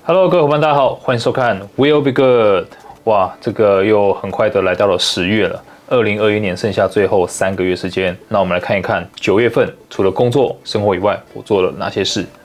Hello， 各位伙伴，大家好，欢迎收看 Will Be Good。哇，这个又很快的来到了10月了，2021年剩下最后3个月时间。那我们来看一看9月份除了工作、生活以外，我做了哪些事。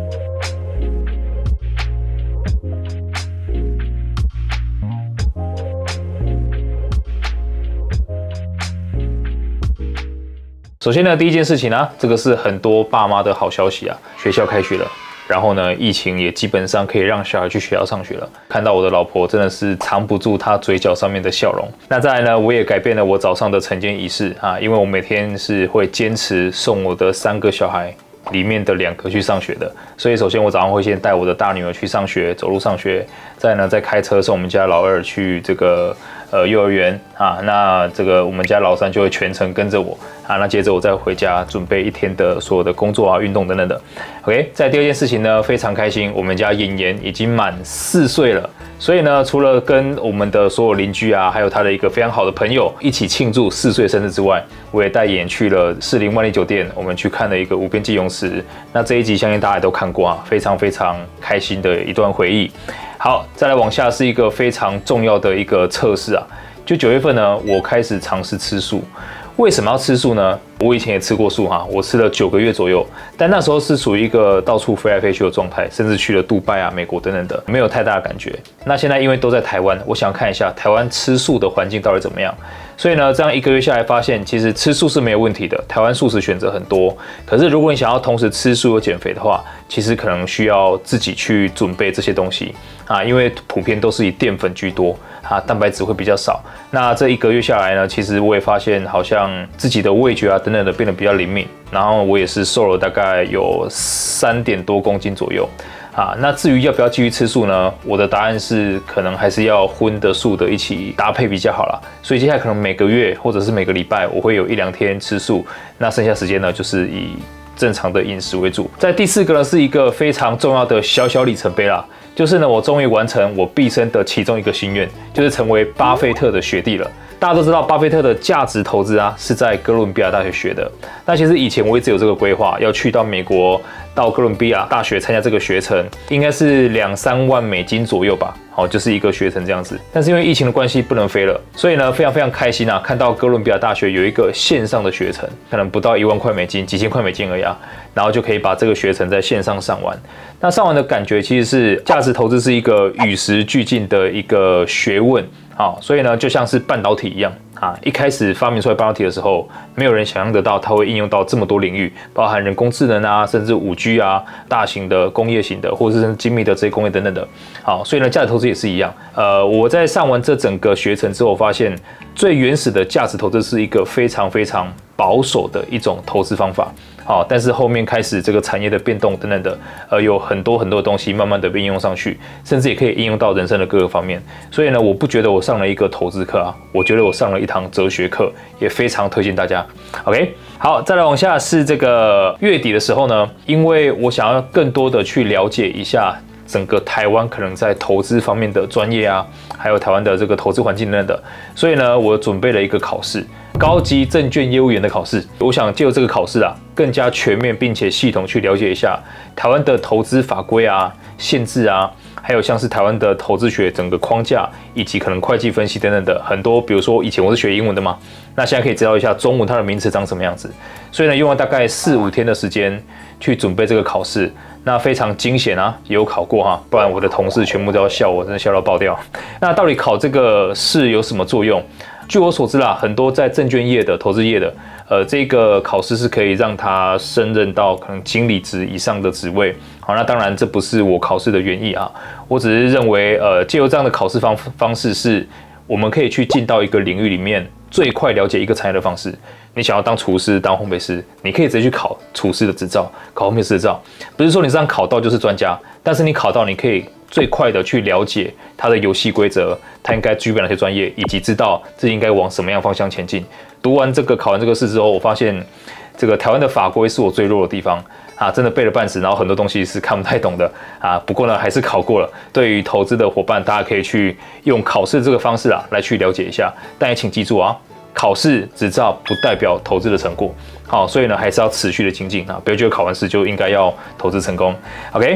首先呢，第一件事情呢，这个是很多爸妈的好消息啊，学校开学了。然后呢，疫情也基本上可以让小孩去学校上学了。看到我的老婆真的是藏不住她嘴角上面的笑容。那再来呢，我也改变了我早上的晨间仪式啊，因为我每天是会坚持送我的3个小孩里面的2个去上学的。所以首先我早上会先带我的大女儿去上学，走路上学，再来呢再开车送我们家老2去这个幼儿园啊。那这个我们家老3就会全程跟着我啊。那接着我再回家准备一天的所有的工作啊、运动等等的。OK， 在第二件事情呢，非常开心，我们家妍妍已经满4岁了。所以呢，除了跟我们的所有邻居啊，还有他的一个非常好的朋友一起庆祝4岁生日之外，我也带妍妍去了士林万丽酒店，我们去看了一个无边际泳池。那这一集相信大家都看过啊，非常非常开心的一段回忆。好，再来往下是一个非常重要的一个测试啊，就9月份呢，我开始尝试吃素。为什么要吃素呢？我以前也吃过素哈，我吃了9个月左右，但那时候是属于一个到处飞来飞去的状态，甚至去了杜拜啊、美国等等的，没有太大的感觉。那现在因为都在台湾，我想看一下台湾吃素的环境到底怎么样。所以呢，这样1个月下来，发现其实吃素是没有问题的，台湾素食选择很多。可是如果你想要同时吃素又减肥的话，其实可能需要自己去准备这些东西啊，因为普遍都是以淀粉居多啊，蛋白质会比较少。那这1个月下来呢，其实我也发现好像自己的味觉啊等等的变得比较灵敏，然后我也是瘦了大概有3点多公斤左右啊。那至于要不要继续吃素呢？我的答案是可能还是要荤的素的一起搭配比较好啦。所以接下来可能每个月或者是每个礼拜我会有1-2天吃素，那剩下时间呢就是以正常的饮食为主。在第4个呢是一个非常重要的小小里程碑啦，就是呢我终于完成我毕生的其中一个心愿，就是成为巴菲特的学弟了。大家都知道，巴菲特的价值投资啊是在哥伦比亚大学学的。那其实以前我一直有这个规划，要去到美国，到哥伦比亚大学参加这个学程，应该是2-3万美金左右吧。好，就是一个学程这样子。但是因为疫情的关系不能飞了，所以呢非常非常开心啊，看到哥伦比亚大学有一个线上的学程，可能不到1万块美金，几千块美金而已啊，然后就可以把这个学程在线上上完。那上完的感觉其实是价值投资是一个与时俱进的一个学问。好，所以呢，就像是半导体一样啊，一开始发明出来半导体的时候，没有人想象得到它会应用到这么多领域，包含人工智能啊，甚至5G 啊，大型的工业型的，或者是精密的这些工业等等的。好，所以呢，价值投资也是一样。我在上完这整个学程之后，发现最原始的价值投资是一个非常非常保守的一种投资方法。好，但是后面开始这个产业的变动等等的，有很多很多的东西慢慢的被应用上去，甚至也可以应用到人生的各个方面。所以呢，我不觉得我上了一个投资课啊，我觉得我上了一堂哲学课，也非常推荐大家。OK， 好，再来往下是这个月底的时候呢，因为我想要更多的去了解一下整个台湾可能在投资方面的专业啊，还有台湾的这个投资环境等等的，所以呢，我准备了一个考试。高级证券业务员的考试，我想借由这个考试啊，更加全面并且系统去了解一下台湾的投资法规啊、限制啊，还有像是台湾的投资学整个框架，以及可能会计分析等等的很多。比如说以前我是学英文的嘛，那现在可以知道一下中文它的名词长什么样子。所以呢，用了大概4-5天的时间去准备这个考试，那非常惊险啊，也有考过哈，不然我的同事全部都要笑我，真的笑到爆掉。那到底考这个试有什么作用？据我所知啦，很多在证券业的、投资业的，这个考试是可以让他升任到可能经理职以上的职位。好，那当然这不是我考试的原意啊，我只是认为，借由这样的考试方式，是我们可以去进到一个领域里面最快了解一个产业的方式。你想要当厨师、当烘焙师，你可以直接去考厨师的执照、考烘焙师的执照。不是说你这样考到就是专家，但是你考到，你可以最快的去了解它的游戏规则，它应该具备哪些专业，以及知道这应该往什么样方向前进。读完这个、考完这个试之后，我发现这个台湾的法规是我最弱的地方啊，真的背了半死，然后很多东西是看不太懂的啊。不过呢，还是考过了。对于投资的伙伴，大家可以去用考试这个方式啊，来去了解一下。但也请记住啊，考试执照不代表投资的成果。好，所以呢，还是要持续的精进啊，不要觉得考完试就应该要投资成功。OK。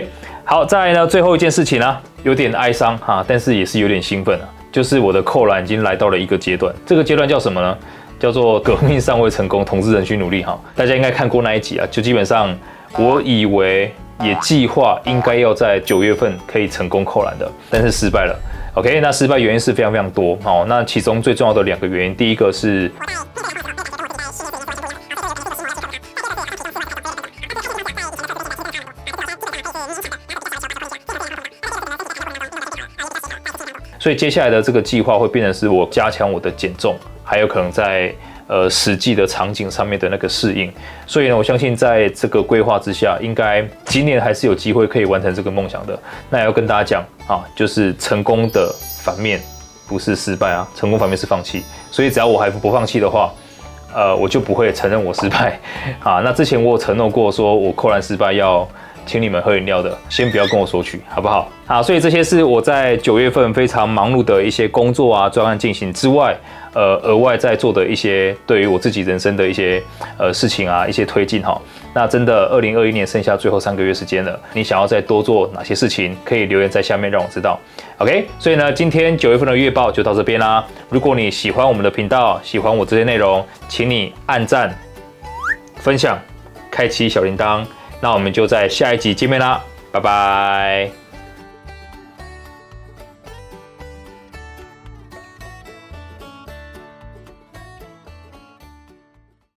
好，再来呢，最后一件事情啊，有点哀伤哈，但是也是有点兴奋啊，就是我的扣篮已经来到了一个阶段，这个阶段叫什么呢？叫做革命尚未成功，统治仍需努力哈。大家应该看过那一集啊，就基本上我以为也计划应该要在9月份可以成功扣篮的，但是失败了。OK， 那失败原因是非常非常多哦。那其中最重要的2个原因，第一个是所以接下来的这个计划会变成是我加强我的减重，还有可能在实际的场景上面的那个适应。所以呢，我相信在这个规划之下，应该今年还是有机会可以完成这个梦想的。那也要跟大家讲啊，就是成功的反面不是失败啊，成功反面是放弃。所以只要我还不放弃的话，我就不会承认我失败啊。那之前我有承诺过，说我扣篮失败要请你们喝饮料的，先不要跟我索取，好不好？好，所以这些是我在9月份非常忙碌的一些工作啊、专案进行之外，额外在做的一些对于我自己人生的一些事情啊、一些推进哈。那真的2021年剩下最后3个月时间了，你想要再多做哪些事情？可以留言在下面让我知道。OK， 所以呢，今天9月份的月报就到这边啦。如果你喜欢我们的频道，喜欢我这些内容，请你按赞、分享、开启小铃铛。那我们就在下一集见面啦，拜拜。